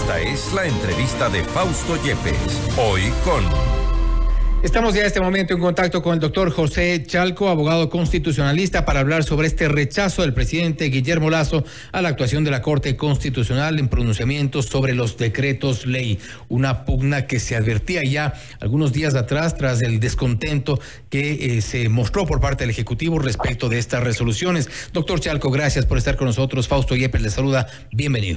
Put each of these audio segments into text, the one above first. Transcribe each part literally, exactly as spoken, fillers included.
Esta es la entrevista de Fausto Yepes, hoy con... Estamos ya en este momento en contacto con el doctor José Chalco, abogado constitucionalista, para hablar sobre este rechazo del presidente Guillermo Lasso a la actuación de la Corte Constitucional en pronunciamientos sobre los decretos ley. Una pugna que se advertía ya algunos días atrás tras el descontento que eh, se mostró por parte del Ejecutivo respecto de estas resoluciones. Doctor Chalco, gracias por estar con nosotros. Fausto Yepes le saluda. Bienvenido.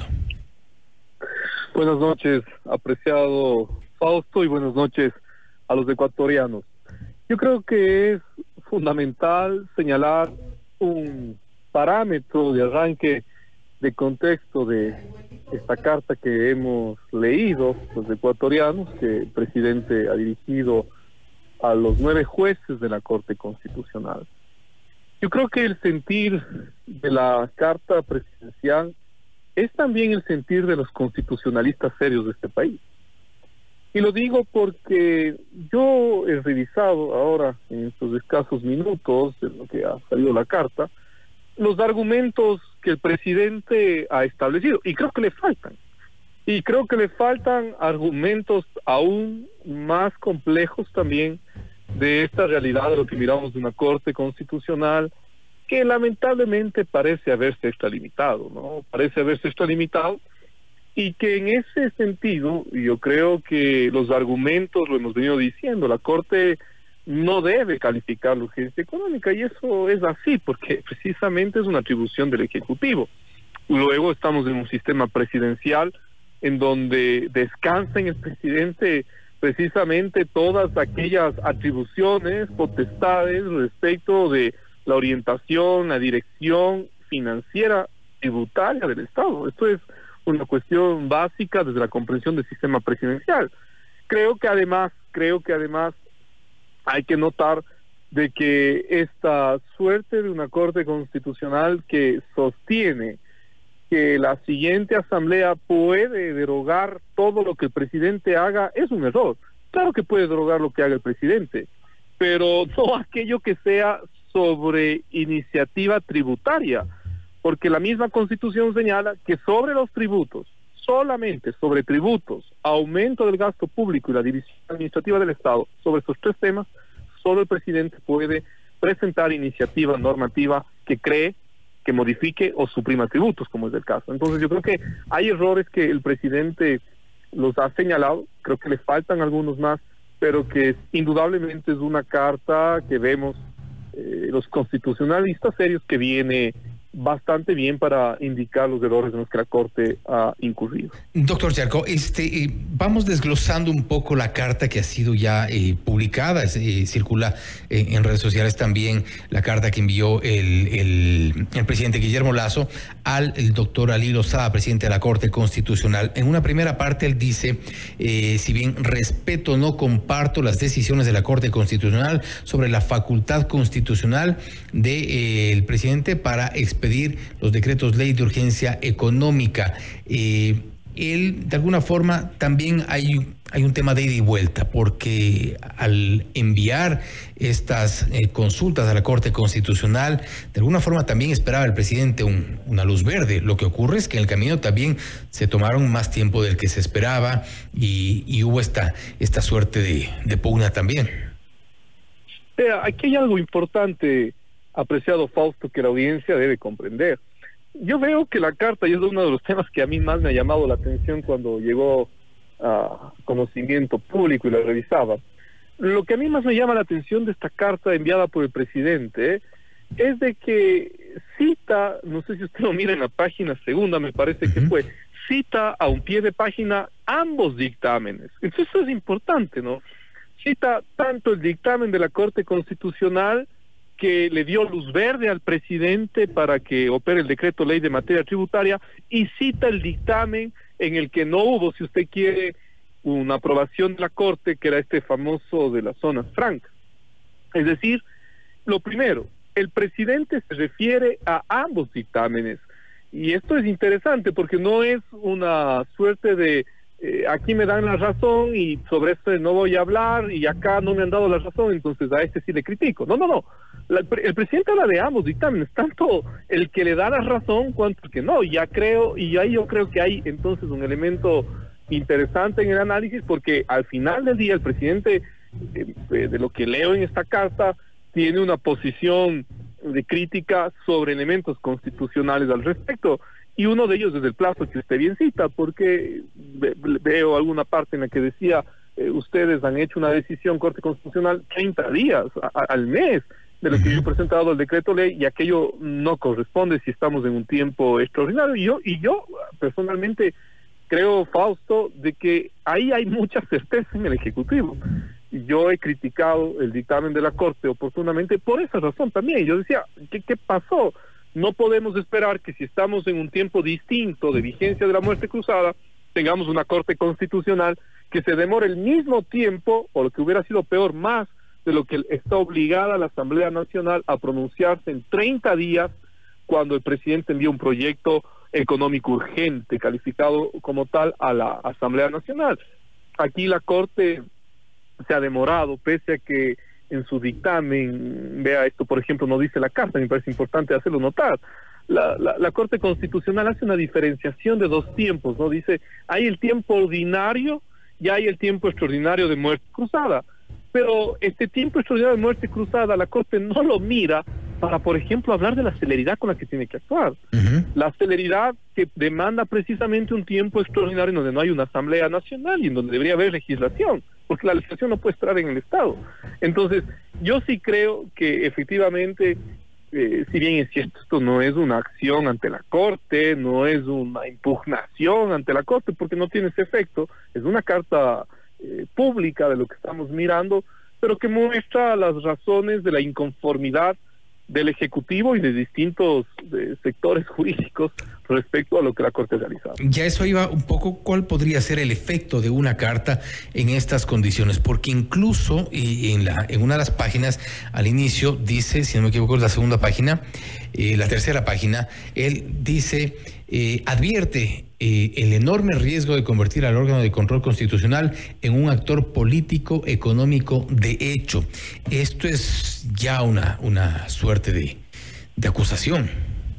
Buenas noches, apreciado Fausto, y buenas noches a los ecuatorianos. Yo creo que es fundamental señalar un parámetro de arranque de contexto de esta carta que hemos leído los ecuatorianos, que el presidente ha dirigido a los nueve jueces de la Corte Constitucional. Yo creo que el sentir de la carta presidencial es también el sentir de los constitucionalistas serios de este país. Y lo digo porque yo he revisado ahora, en estos escasos minutos, en lo que ha salido la carta, los argumentos que el presidente ha establecido, y creo que le faltan. Y creo que le faltan argumentos aún más complejos también de esta realidad de lo que miramos de una Corte Constitucional que lamentablemente parece haberse extralimitado, ¿no? Parece haberse extralimitado. Y que en ese sentido, yo creo que los argumentos, lo hemos venido diciendo, la Corte no debe calificar la urgencia económica, y eso es así, porque precisamente es una atribución del Ejecutivo. Luego estamos en un sistema presidencial en donde descansa en el presidente precisamente todas aquellas atribuciones, potestades respecto de la orientación, la dirección financiera, tributaria del Estado. Esto es una cuestión básica desde la comprensión del sistema presidencial. Creo que además, creo que además hay que notar de que esta suerte de una Corte Constitucional que sostiene que la siguiente asamblea puede derogar todo lo que el presidente haga es un error. Claro que puede derogar lo que haga el presidente, pero no aquello que sea sobre iniciativa tributaria, porque la misma Constitución señala que sobre los tributos, solamente sobre tributos, aumento del gasto público y la división administrativa del Estado, sobre esos tres temas, solo el presidente puede presentar iniciativa normativa que cree, que modifique o suprima tributos, como es el caso. Entonces yo creo que hay errores que el presidente los ha señalado, creo que le faltan algunos más, pero que indudablemente es una carta que vemos eh, los constitucionalistas serios que viene bastante bien para indicar los errores en los que la Corte ha incurrido. Doctor Chalco, este, eh, vamos desglosando un poco la carta que ha sido ya eh, publicada, eh, circula eh, en redes sociales también la carta que envió el, el, el presidente Guillermo Lasso al el doctor Ali Lozada, presidente de la Corte Constitucional. En una primera parte él dice, eh, si bien respeto, no comparto las decisiones de la Corte Constitucional sobre la facultad constitucional del de, eh, presidente para expedir los decretos ley de urgencia económica. Eh, él, de alguna forma, también hay, hay un tema de ida y vuelta, porque al enviar estas eh, consultas a la Corte Constitucional, de alguna forma también esperaba el presidente un, una luz verde. Lo que ocurre es que en el camino también se tomaron más tiempo del que se esperaba y, y hubo esta, esta suerte de, de pugna también. Mira, aquí hay algo importante, apreciado Fausto, que la audiencia debe comprender. Yo veo que la carta, y es uno de los temas que a mí más me ha llamado la atención cuando llegó a conocimiento público y la revisaba, lo que a mí más me llama la atención de esta carta enviada por el presidente es de que cita, no sé si usted lo mira en la página segunda, me parece que fue, cita a un pie de página ambos dictámenes. Entonces eso es importante, ¿no? Cita tanto el dictamen de la Corte Constitucional, que le dio luz verde al presidente para que opere el decreto ley de materia tributaria, y cita el dictamen en el que no hubo, si usted quiere, una aprobación de la Corte, que era este famoso de las zonas francas. Es decir, lo primero, el presidente se refiere a ambos dictámenes, y esto es interesante porque no es una suerte de eh, aquí me dan la razón y sobre este no voy a hablar, y acá no me han dado la razón, entonces a este sí le critico. No, no, no. La, el presidente habla de ambos dictámenes, tanto el que le da la razón cuanto el que no. Ya creo, y ahí yo creo que hay entonces un elemento interesante en el análisis, porque al final del día el presidente, eh, de lo que leo en esta carta, tiene una posición de crítica sobre elementos constitucionales al respecto, y uno de ellos es el plazo que usted bien cita, porque ve, veo alguna parte en la que decía, eh, ustedes han hecho una decisión Corte Constitucional treinta días a, a, al mes de lo que yo he presentado el decreto ley, y aquello no corresponde si estamos en un tiempo extraordinario. Y yo, y yo personalmente creo, Fausto, de que ahí hay mucha certeza en el Ejecutivo. Yo he criticado el dictamen de la Corte oportunamente por esa razón también. Yo decía, ¿qué, qué pasó? No podemos esperar que si estamos en un tiempo distinto de vigencia de la muerte cruzada, tengamos una Corte Constitucional que se demore el mismo tiempo, o lo que hubiera sido peor, más de lo que está obligada la Asamblea Nacional a pronunciarse en treinta días cuando el presidente envía un proyecto económico urgente, calificado como tal, a la Asamblea Nacional. Aquí la Corte se ha demorado, pese a que en su dictamen, vea esto, por ejemplo, no dice la carta, me parece importante hacerlo notar. La, la, la Corte Constitucional hace una diferenciación de dos tiempos, ¿no? Dice, hay el tiempo ordinario y hay el tiempo extraordinario de muerte cruzada. Pero este tiempo extraordinario de muerte cruzada, la Corte no lo mira para, por ejemplo, hablar de la celeridad con la que tiene que actuar. Uh-huh. La celeridad que demanda precisamente un tiempo extraordinario en donde no hay una Asamblea Nacional y en donde debería haber legislación, porque la legislación no puede estar en el Estado. Entonces, yo sí creo que efectivamente, eh, si bien es cierto, esto no es una acción ante la Corte, no es una impugnación ante la Corte, porque no tiene ese efecto, es una carta eh, pública de lo que estamos mirando, pero que muestra las razones de la inconformidad del Ejecutivo y de distintos de sectores jurídicos respecto a lo que la Corte ha realizado. Ya eso iba un poco, ¿cuál podría ser el efecto de una carta en estas condiciones? Porque incluso y en, la, en una de las páginas al inicio dice, si no me equivoco es la segunda página, eh, la tercera página, él dice, eh, advierte eh, el enorme riesgo de convertir al órgano de control constitucional en un actor político económico de hecho. Esto es ya una, una suerte de, de acusación.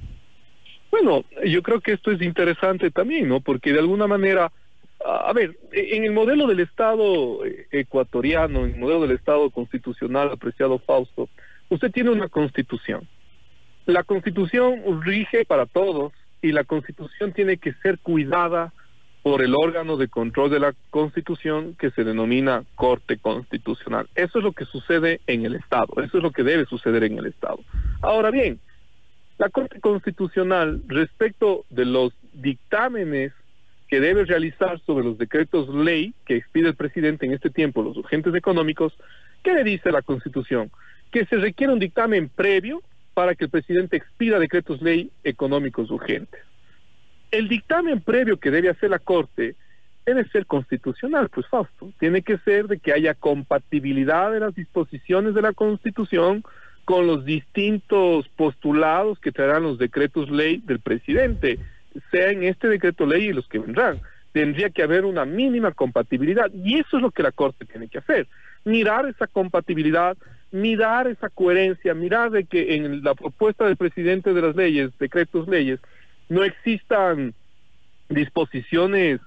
Bueno, yo creo que esto es interesante también, ¿no? Porque de alguna manera, a ver, en el modelo del Estado ecuatoriano, en el modelo del Estado constitucional, apreciado Fausto, usted tiene una Constitución. La Constitución rige para todos y la Constitución tiene que ser cuidada por el órgano de control de la Constitución que se denomina Corte Constitucional. Eso es lo que sucede en el Estado, eso es lo que debe suceder en el Estado. Ahora bien, la Corte Constitucional, respecto de los dictámenes que debe realizar sobre los decretos ley que expide el presidente en este tiempo, los urgentes económicos, ¿qué le dice la Constitución? Que se requiere un dictamen previo para que el presidente expida decretos ley económicos urgentes. El dictamen previo que debe hacer la Corte debe ser constitucional, pues Fausto, tiene que ser de que haya compatibilidad de las disposiciones de la Constitución con los distintos postulados que traerán los decretos ley del presidente, sea en este decreto ley y los que vendrán. Tendría que haber una mínima compatibilidad, y eso es lo que la Corte tiene que hacer, mirar esa compatibilidad, mirar esa coherencia, mirar de que en la propuesta del presidente de las leyes, decretos leyes, no existan disposiciones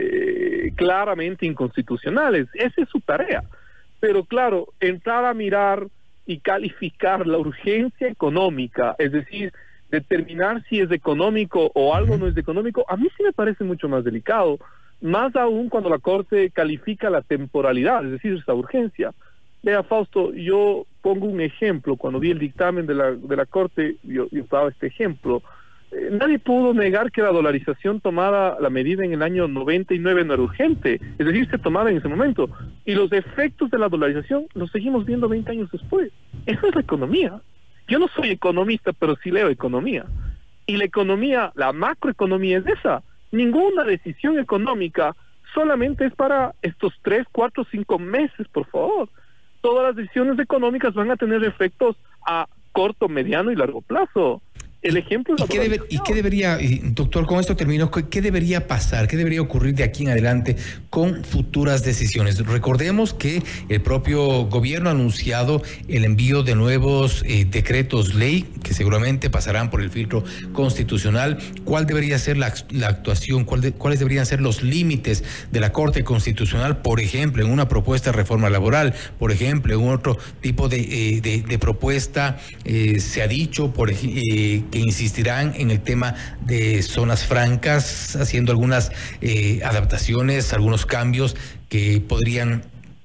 eh, claramente inconstitucionales. Esa es su tarea. Pero claro, entrar a mirar y calificar la urgencia económica, es decir, determinar si es económico o algo no es económico, a mí sí me parece mucho más delicado, más aún cuando la Corte califica la temporalidad, es decir, esa urgencia. Vea, Fausto, yo pongo un ejemplo, cuando vi el dictamen de la, de la Corte, yo, yo daba este ejemplo. Eh, nadie pudo negar que la dolarización tomada la medida en el año noventa y nueve no era urgente, es decir, se tomaba en ese momento, y los efectos de la dolarización los seguimos viendo veinte años después. Eso es la economía. Yo no soy economista, pero sí leo economía, y la economía, la macroeconomía es esa. Ninguna decisión económica solamente es para estos tres, cuatro, cinco meses, por favor. Todas las decisiones económicas van a tener efectos a corto, mediano y largo plazo. El ejemplo es ¿Y qué, debe, ¿Y qué debería, doctor, con esto termino, qué debería pasar, qué debería ocurrir de aquí en adelante con futuras decisiones? Recordemos que el propio gobierno ha anunciado el envío de nuevos eh, decretos ley que seguramente pasarán por el filtro constitucional. ¿Cuál debería ser la, la actuación? ¿Cuál de, ¿Cuáles deberían ser los límites de la Corte Constitucional, por ejemplo, en una propuesta de reforma laboral, por ejemplo, en otro tipo de, eh, de, de propuesta? Eh, se ha dicho, por ejemplo, eh, que insistirán en el tema de zonas francas, haciendo algunas eh, adaptaciones, algunos cambios que podrían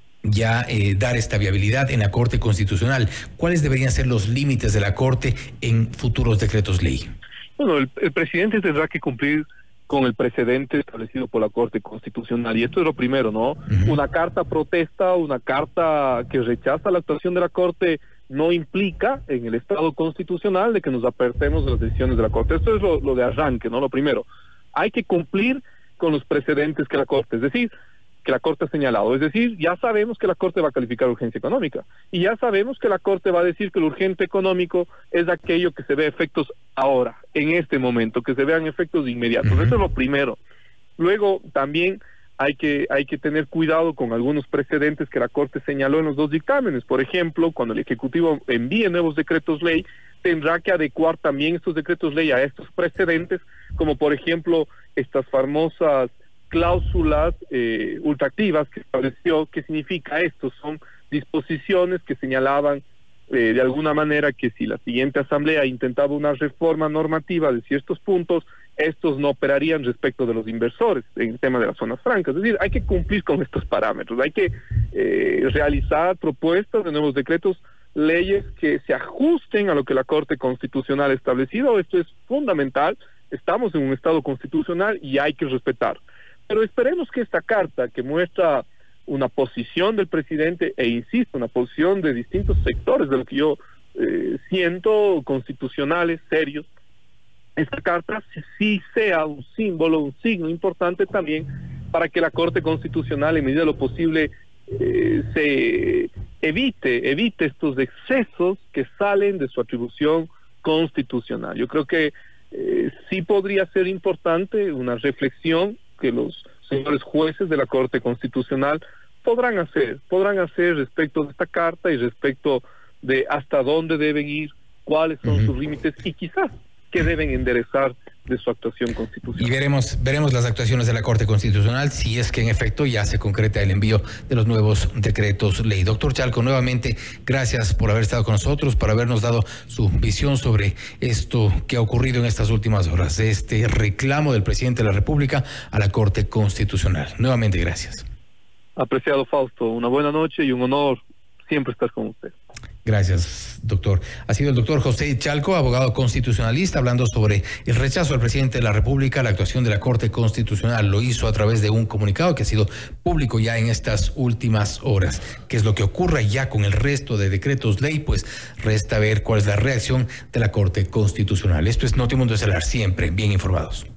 ya eh, dar esta viabilidad en la Corte Constitucional. ¿Cuáles deberían ser los límites de la Corte en futuros decretos ley? Bueno, el, el presidente tendrá que cumplir con el precedente establecido por la Corte Constitucional, y esto es lo primero, ¿no? Uh-huh. Una carta protesta, una carta que rechaza la actuación de la Corte no implica en el Estado constitucional de que nos apartemos de las decisiones de la Corte. Esto es lo, lo de arranque, ¿no? Lo primero, hay que cumplir con los precedentes que la Corte, es decir, que la Corte ha señalado. Es decir, ya sabemos que la Corte va a calificar urgencia económica, y ya sabemos que la Corte va a decir que el urgente económico es aquello que se ve efectos ahora, en este momento, que se vean efectos inmediatos. Uh-huh. Eso es lo primero. Luego, también hay que hay que tener cuidado con algunos precedentes que la Corte señaló en los dos dictámenes. Por ejemplo, cuando el Ejecutivo envíe nuevos decretos ley, tendrá que adecuar también estos decretos ley a estos precedentes, como por ejemplo estas famosas cláusulas eh, ultraactivas que estableció. ¿Qué significa esto? Son disposiciones que señalaban eh, de alguna manera que si la siguiente asamblea intentaba una reforma normativa de ciertos puntos, estos no operarían respecto de los inversores en el tema de las zonas francas. Es decir, hay que cumplir con estos parámetros, hay que eh, realizar propuestas de nuevos decretos, leyes que se ajusten a lo que la Corte Constitucional ha establecido. Esto es fundamental, estamos en un Estado constitucional y hay que respetar. Pero esperemos que esta carta, que muestra una posición del presidente, e insisto, una posición de distintos sectores de lo que yo eh, siento, constitucionales, serios, esta carta sí sea un símbolo, un signo importante también para que la Corte Constitucional, en medida de lo posible, eh, se evite, evite estos excesos que salen de su atribución constitucional. Yo creo que eh, sí podría ser importante una reflexión que los señores jueces de la Corte Constitucional podrán hacer, podrán hacer respecto de esta carta y respecto de hasta dónde deben ir, cuáles son uh-huh. sus límites y quizás que deben enderezar de su actuación constitucional. Y veremos, veremos las actuaciones de la Corte Constitucional si es que en efecto ya se concreta el envío de los nuevos decretos ley. Doctor Chalco, nuevamente gracias por haber estado con nosotros, por habernos dado su visión sobre esto que ha ocurrido en estas últimas horas, este reclamo del presidente de la República a la Corte Constitucional. Nuevamente gracias. Apreciado Fausto, una buena noche y un honor siempre estar con usted. Gracias, doctor. Ha sido el doctor José Chalco, abogado constitucionalista, hablando sobre el rechazo del presidente de la República a la actuación de la Corte Constitucional. Lo hizo a través de un comunicado que ha sido público ya en estas últimas horas. ¿Qué es lo que ocurre ya con el resto de decretos ley? Pues resta ver cuál es la reacción de la Corte Constitucional. Esto es Notimundo Estelar, siempre bien informados.